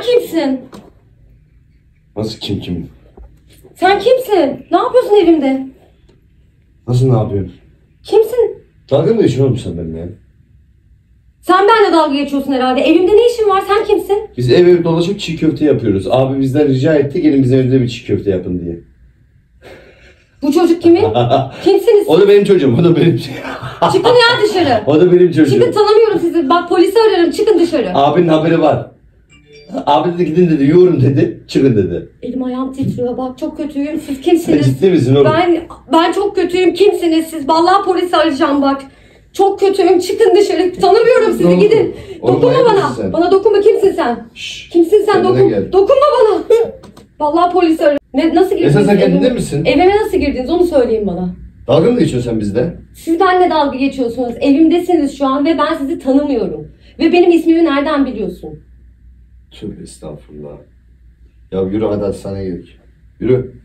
kimsin? Nasıl kim? Sen kimsin? Ne yapıyorsun evimde? Nasıl ne yapıyorsun? Kimsin? Dalga mı geçiyorsun oğlum sen benimle ya? Sen benimle dalga geçiyorsun herhalde. Evimde ne işin var? Sen kimsin? Biz ev dolaşıp çiğ köfte yapıyoruz. Abi bizden rica etti gelin bizim evde bir çiğ köfte yapın diye. Bu çocuk kimin? Kimsiniz? O da benim çocuğum, o da benim Çıkın ya dışarı. O da benim çocuğum. Çıkın, tanımıyorum sizi. Bak polisi ararım. Çıkın dışarı. Abinin haberi var. Abi dedi gidin dedi, yoğurun dedi, çıkın dedi. Elim ayağım titriyor. Bak çok kötüyüm. Siz Sen kimsiniz? ciddi misin oğlum? Ben çok kötüyüm. Kimsiniz siz? Vallahi polisi arayacağım bak. Çok kötüyüm. Çıkın dışarı. Tanımıyorum sizi. Oğlum, Gidin. oğlum, Dokunma manyak bana. mısın sen? Bana dokunma. Kimsin sen? Şşş. Kimsin sen? Kendine gel. Dokunma bana. Vallahi polisi arıyorum. Nasıl girdiniz? Esas sen kendinde evime? misin? Evime nasıl girdiniz? Onu söyleyin bana. Dalga mı geçiyorsun sen bizde? Siz benimle dalga geçiyorsunuz. Evimdesiniz şu an ve ben sizi tanımıyorum. Ve benim ismimi nereden biliyorsun? Tövbe estağfurullah. Ya yürü hadi hastaneye gidelim. Yürü.